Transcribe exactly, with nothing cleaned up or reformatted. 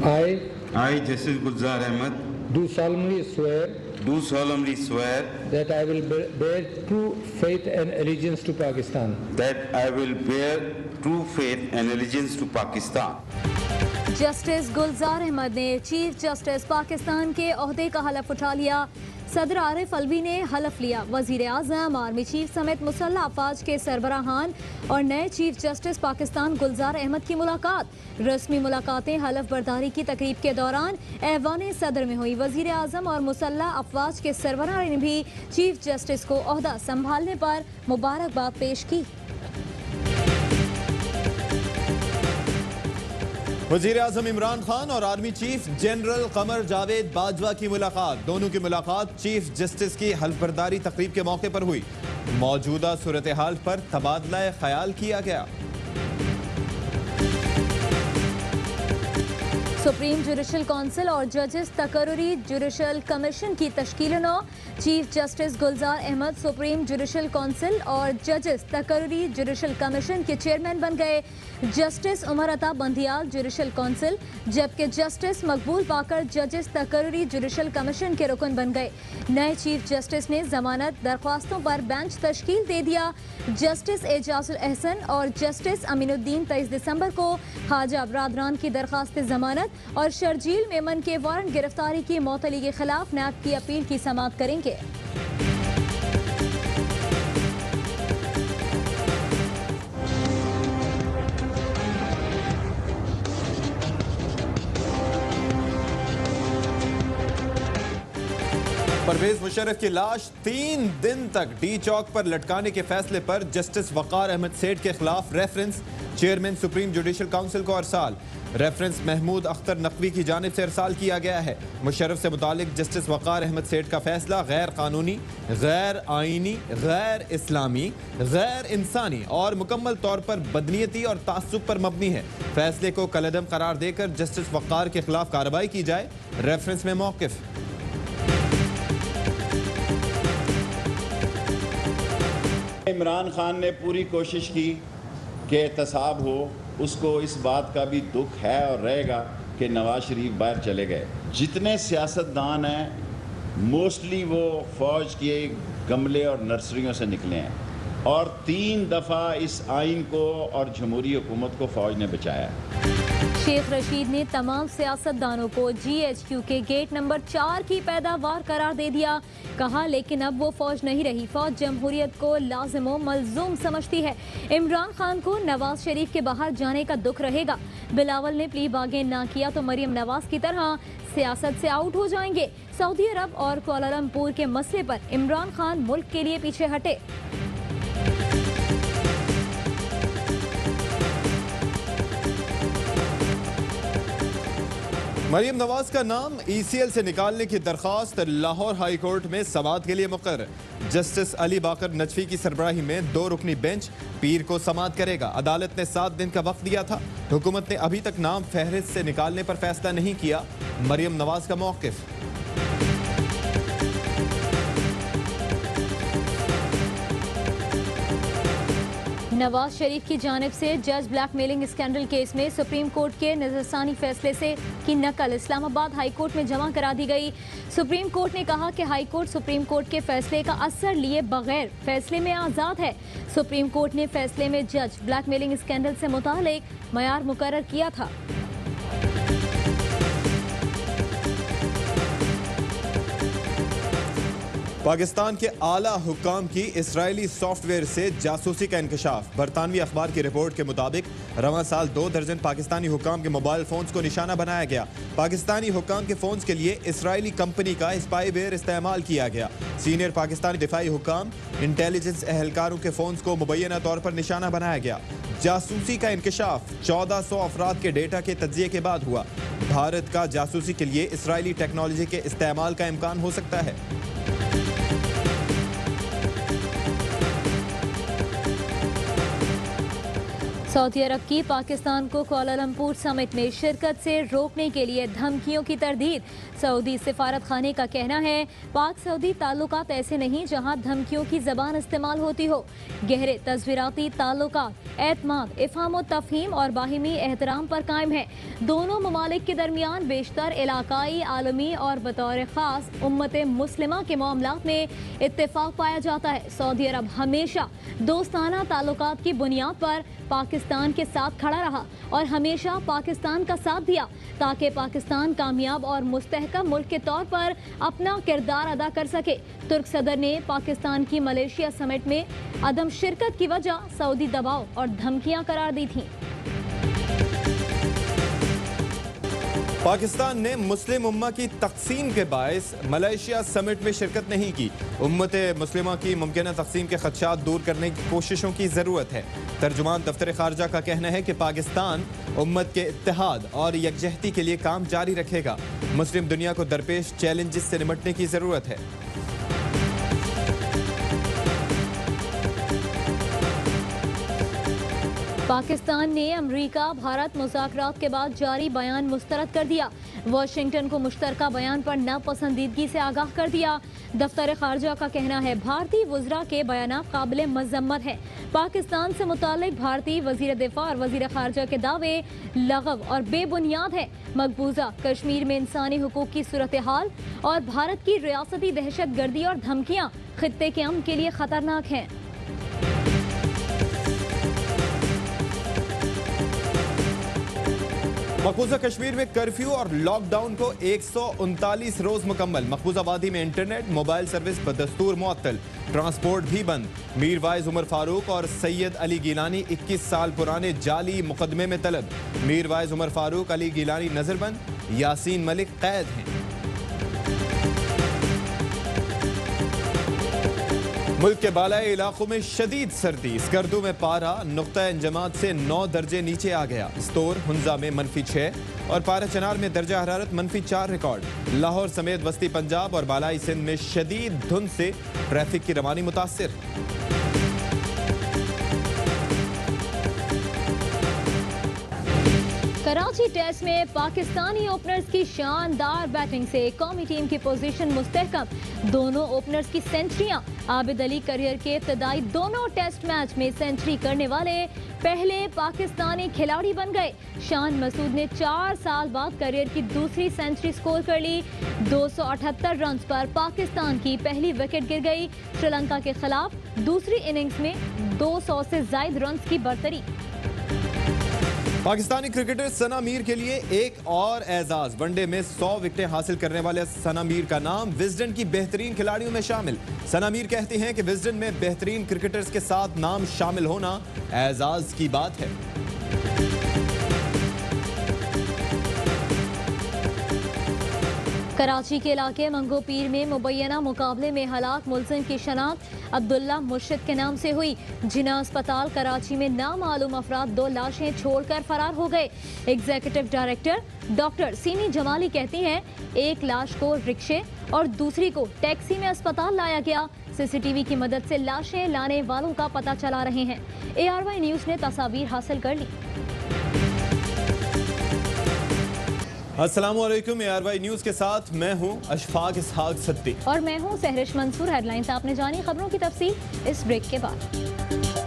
I, I, Justice Waqar Ahmed, do solemnly swear do solemnly swear that I will be- bear true faith and allegiance to Pakistan. that I will bear true faith and allegiance to Pakistan. Justice गुलजार अहमद ने chief justice Pakistan के ओहदे का हलफ उठा लिया। सदर आरिफ अलवी ने हलफ लिया। वजीर आजम, आर्मी चीफ समेत मुसल्लह अफवाज के सरबराहान और नए चीफ जस्टिस पाकिस्तान गुलजार अहमद की मुलाकात। रस्मी मुलाकातें हलफ बर्दारी की तकरीब के दौरान ऐवान सदर में हुई। वजीर आजम और मुसल्लह अफवाज के सरबराह ने भी चीफ जस्टिस को ओहदा संभालने पर मुबारकबाद पेश की। वजीर आजम इमरान खान और army chief general Qamar Javed Bajwa की मुलाकात। दोनों की मुलाकात चीफ जस्टिस की हल्फबर्दारी तकरीब के मौके पर हुई। मौजूदा सूरत हाल पर तबादला ख्याल किया गया। सुप्रीम जुडिशल काउंसिल और जजेस तकर्रुरी जुडिशल कमीशन की तश्कील नौ। चीफ जस्टिस गुलजार अहमद सुप्रीम जुडिशल काउंसिल और जजेस तकर्रुरी जुडिशल कमीशन के चेयरमैन बन गए। Justice Umar Ata Bandial judicial council, जबकि जस्टिस मकबूल पाकर जजेस तकर्रुरी जुडिशल कमीशन के रुकन बन गए। नए चीफ जस्टिस ने जमानत दरख्वास्तों पर बेंच तश्कील दे दिया। जस्टिस एजाजुल एहसन और जस्टिस अमीनुद्दीन तेईस दिसंबर को ख्वाजा बरादरान की दरख्वास्त जमानत और शर्जील मेमन के वारंट गिरफ्तारी की मौतली के खिलाफ नैब की अपील की समाअत करेंगे। परवेज मुशर्रफ की लाश तीन दिन तक डी चौक पर लटकाने के फैसले पर जस्टिस वकार अहमद सेठ के खिलाफ reference chairman supreme judicial council को अरसाल। रेफरेंस महमूद अख्तर नकवी की जानिब से अरसाल किया गया है। मुशर्रफ से मुतालिक जस्टिस वकार अहमद सेठ का फैसला गैर कानूनी, गैर आईनी, गैर इस्लामी, गैर इंसानी और मुकम्मल तौर पर बदनीयती और तासुब पर मबनी है। फैसले को कलअदम करार देकर जस्टिस वकार के खिलाफ कार्रवाई की जाए। रेफरेंस में मौक़िफ़। इमरान खान ने पूरी कोशिश की कि एहतसाब हो, उसको इस बात का भी दुख है और रहेगा कि नवाज शरीफ बाहर चले गए। जितने सियासतदान हैं मोस्टली वो फ़ौज के गमले और नर्सरियों से निकले हैं और तीन दफ़ा इस आइन को और जमहूरी हुकूमत को फ़ौज ने बचाया। शेख रशीद ने तमाम सियासतदानों को जी एच क्यू के गेट नंबर चार की पैदावार करार दे दिया। कहा लेकिन अब वो फौज नहीं रही, फौज जमहूरियत को लाजिम व मलजूम समझती है। इमरान खान को नवाज शरीफ के बाहर जाने का दुख रहेगा। बिलावल ने प्ली बागेन ना किया तो मरियम नवाज की तरह सियासत से आउट हो जाएंगे। सऊदी अरब और कुआलालंपुर के मसले पर इमरान खान मुल्क के लिए पीछे हटे। मरियम नवाज का नाम ई सी एल से निकालने की दरख्वास्त लाहौर हाई कोर्ट में समाअत के लिए मुक़र्रर। जस्टिस अली बाकर नजफी की सरबराही में दो रुकनी बेंच पीर को समाअत करेगा। अदालत ने सात दिन का वक्त दिया था। हुकूमत ने अभी तक नाम फहरिस्त से निकालने पर फैसला नहीं किया। मरियम नवाज का मौक़िफ़। नवाज शरीफ की जानिब से जज ब्लैकमेलिंग स्कैंडल केस में सुप्रीम कोर्ट के नज़रसानी फैसले से की नकल इस्लामाबाद हाई कोर्ट में जमा करा दी गई। सुप्रीम कोर्ट ने कहा कि हाई कोर्ट सुप्रीम कोर्ट के फैसले का असर लिए बगैर फैसले में आज़ाद है। सुप्रीम कोर्ट ने फैसले में जज ब्लैकमेलिंग स्कैंडल से मुतालिक मयार मुकर्रर किया था। पाकिस्तान के आला हुक्काम की इसराइली सॉफ्टवेयर से जासूसी का इंकशाफ। बरतानवी अखबार की रिपोर्ट के मुताबिक रवां साल दो दर्जन पाकिस्तानी हुक्काम के मोबाइल फोन्स को निशाना बनाया गया। पाकिस्तानी हुक्काम के फोन्स के लिए इसराइली कंपनी का स्पाईवेयर इस्तेमाल किया गया। सीनियर पाकिस्तानी दिफाई हुक्काम, इंटेलिजेंस एहलकारों के फोन्स को मुबैना तौर पर निशाना बनाया गया। जासूसी का इंकशाफ चौदह सौ अफराद के डेटा के तज्जिए के बाद हुआ। भारत का जासूसी के लिए इसराइली टेक्नोलॉजी के इस्तेमाल का इम्कान हो सकता है। सऊदी अरब की पाकिस्तान को कुआलालंपुर समिट में शिरकत से रोकने के लिए धमकियों की तरदीद। सऊदी सिफारत खाने का कहना है पाक सऊदी ताल्लुकात ऐसे नहीं जहां धमकियों की जबान इस्तेमाल होती हो। गहरे तस्वीराती ताल्लुकात, एतमाद, इफ़हाम और तफहीम और बाहिमी एहतराम पर कायम है। दोनों ममालिक के दरमियान बेशतर इलाकाई, आलमी और बतौर ख़ास उम्मत मुस्लिमा के मामलात में इत्तेफाक पाया जाता है। सऊदी अरब हमेशा दोस्ताना ताल्लुकात की बुनियाद पर पाकिस्तान के साथ खड़ा रहा और हमेशा पाकिस्तान का साथ दिया ताकि पाकिस्तान कामयाब और मुस्तहकम मुल्क के तौर पर अपना किरदार अदा कर सके। तुर्क सदर ने पाकिस्तान की मलेशिया समिट में अदम शिरकत की वजह सऊदी दबाव और धमकियां करार दी थीं। पाकिस्तान ने मुस्लिम उम्मा की तकसीम के बायस मलेशिया समिट में शिरकत नहीं की। उम्मत मुस्लिमा की मुमकिन तकसीम के खदशात दूर करने की कोशिशों की ज़रूरत है। तर्जुमान दफ्तर खारजा का कहना है कि पाकिस्तान उम्मत के इत्तेहाद और यकजहती के लिए काम जारी रखेगा। मुस्लिम दुनिया को दरपेश चैलेंजेस से निपटने की ज़रूरत है। पाकिस्तान ने अमरीका भारत मुज़ाकरात के बाद जारी बयान मुस्तरद कर दिया। वाशिंगटन को मुश्तरका बयान पर नापसंदीदगी से आगाह कर दिया। दफ्तर खारजा का कहना है भारतीय वज़रा के बयान काबिल मज़म्मत है। पाकिस्तान से मुतालिक भारतीय वज़ीर दिफा और वज़ीर खारजा के दावे लगव और बेबुनियाद है। मकबूजा कश्मीर में इंसानी हुकूक की सूरत हाल और भारत की रियासती दहशत गर्दी और धमकियाँ खित्ते के अमन के लिए खतरनाक हैं। मकबूजा कश्मीर में कर्फ्यू और लॉकडाउन को एक सौ उनतालीस रोज मुकम्मल। मकबूजा वादी में इंटरनेट मोबाइल सर्विस बदस्तूर मुअत्तल, ट्रांसपोर्ट भी बंद। मीरवाइज उमर फारूक और सैयद अली गिलानी इक्कीस साल पुराने जाली मुकदमे में तलब। मीरवाइज उमर फारूक, अली गिलानी नजरबंद, यासीन मलिक कैद हैं। मुल्क के बालाई इलाकों में शदीद सर्दी। स्कर्दू में पारा नुक्ता इंजमात से नौ दर्जे नीचे आ गया। स्तोर हुंजा में मनफी छः और पारा चनार में दर्जा हरारत मनफी चार रिकॉर्ड। लाहौर समेत वस्ती पंजाब और बालाई सिंध में शदीद धुंध से ट्रैफिक की रवानी मुतासिर। कराची टेस्ट में पाकिस्तानी ओपनर्स की शानदार बैटिंग से कौमी टीम की पोजीशन मुस्तहकम। दोनों ओपनर्स की सेंचुरियां। आबिद अली करियर के इब्तदाई दोनों टेस्ट मैच में सेंचुरी करने वाले पहले पाकिस्तानी खिलाड़ी बन गए। शान मसूद ने चार साल बाद करियर की दूसरी सेंचुरी स्कोर कर ली। दो सौ अठहत्तर रन पर पाकिस्तान की पहली विकेट गिर गई। श्रीलंका के खिलाफ दूसरी इनिंग्स में दो सौ से ज्यादा रन की बढ़तरी। पाकिस्तानी क्रिकेटर सना मीर के लिए एक और एजाज। वनडे में सौ विकेटें हासिल करने वाले सना मीर का नाम विजडन की बेहतरीन खिलाड़ियों में शामिल। सना मीर कहती हैं कि विजडन में बेहतरीन क्रिकेटर्स के साथ नाम शामिल होना एजाज की बात है। कराची के इलाके मंगोपीर में मुबैना मुकाबले में हलाक मुलजिम की शनाख्त अब्दुल्ला मुर्शिद के नाम से हुई। जिना अस्पताल कराची में नामालूम अफराद दो लाशें छोड़कर फरार हो गए। एग्जीक्यूटिव डायरेक्टर डॉक्टर सीनी जमाली कहती हैं एक लाश को रिक्शे और दूसरी को टैक्सी में अस्पताल लाया गया। सीसीटीवी की मदद से लाशें लाने वालों का पता चला रहे हैं। ए आर वाई न्यूज़ ने तस्वीर हासिल कर ली। अस्सलाम वालेकुम, ए आर वाई न्यूज़ के साथ मैं हूं अशफाक इसहाक सत्ती और मैं हूं सहरिश मंसूर। हेडलाइंस आपने जानी, खबरों की तफसील इस ब्रेक के बाद।